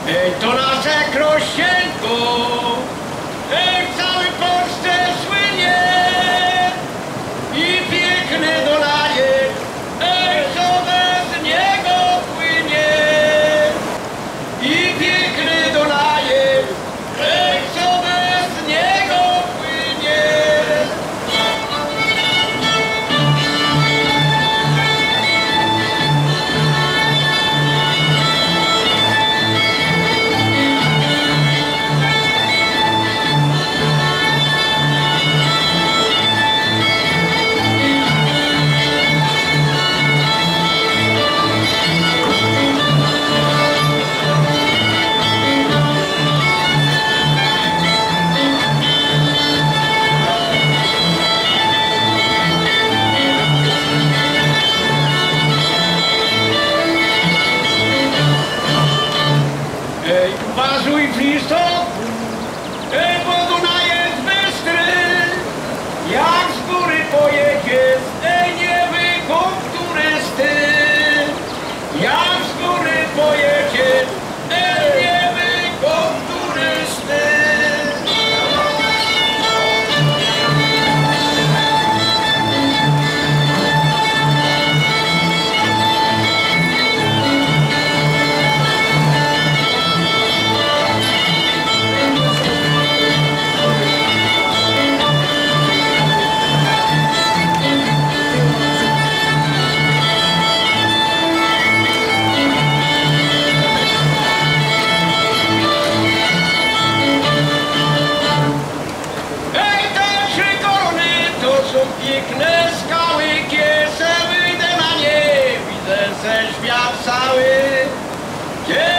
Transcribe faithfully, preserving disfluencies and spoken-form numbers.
Ej, to nasze Krościenko, ej, w całej Polsce słynie i piękne Dolanie, ej, co bez niego płynie. I piękne Dolanie, ej, co bez niego płynie. Ej, bazuj, Christo!